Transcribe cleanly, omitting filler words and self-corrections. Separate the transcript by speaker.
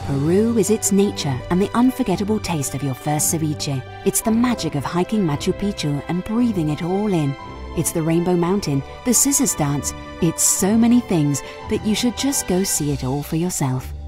Speaker 1: Peru is its nature and the unforgettable taste of your first ceviche. It's the magic of hiking Machu Picchu and breathing it all in. It's the Rainbow Mountain, the Scissors Dance. It's so many things that you should just go see it all for yourself.